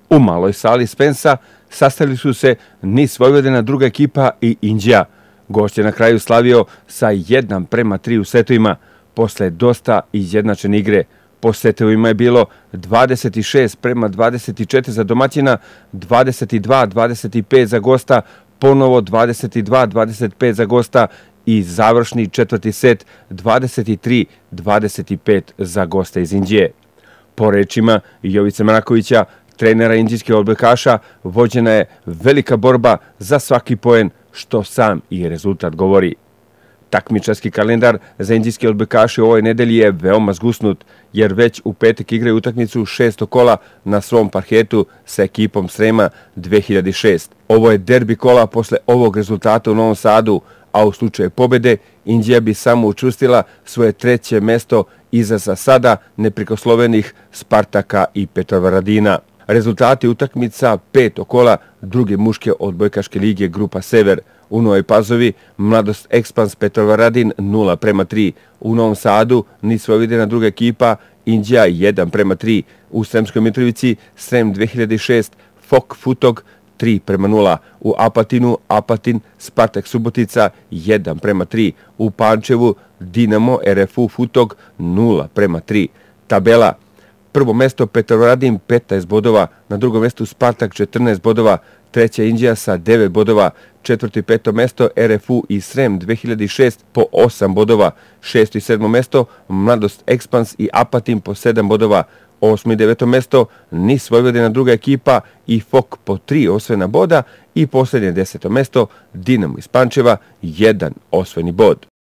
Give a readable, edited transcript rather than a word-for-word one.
U maloj sali Spensa sastavili su se NIS Vojvodina, druga ekipa i Inđija. Gost je na kraju slavio sa 1:3 u setovima, posle dosta izjednačene igre. Po setovima je bilo 26:24 za domaćina, 22:25 za gosta, ponovo 22:25 za gosta i završni četvrti set 23:25 za gosta iz Inđije. Po rečima Jovice Mrakovića, trenera inđijskih odbojkaša, vođena je velika borba za svaki poen, što sam i rezultat govori. Takmičarski kalendar za inđijske odbojkaše u ovoj nedelji je veoma zgusnut, jer već u petak igraju utakmicu 6. kola na svom parketu sa ekipom Srema 2006. Ovo je derbi kola posle ovog rezultata u Novom Sadu, a u slučaju pobede Inđija bi samo učvrstila svoje treće mesto iza za sada neprikoslovenih Spartaka i Petrovaradina. Rezultati utakmica 5. kola druge muške odbojkaške lige Grupa Sever. U Novoj Pazovi Mladost Ekspans Petrovaradin 0:3. U Novom Sadu NIS Vojvodina, druga ekipa, Inđija 1:3. U Sremskoj Mitrovici Srem 2006 Fok Futog 3:0. U Apatinu Apatin Spartak Subotica 1:3. U Pančevu Dinamo RFU Futog 0:3. Tabela: prvo mesto Petrovaradin 15 bodova, na drugom mestu Spartak 14 bodova, treća Inđija sa 9 bodova, četvrto i peto mesto RFU i Srem 2006 po 8 bodova, šesto i sedmo mesto Mladost Ekspans i Apatin po 7 bodova, osmo i deveto mesto NIS Vojvodina, druga ekipa i Fok po 3 osvojena boda i posljednje 10. mesto Dinamo iz Pančeva 1 osvojeni bod.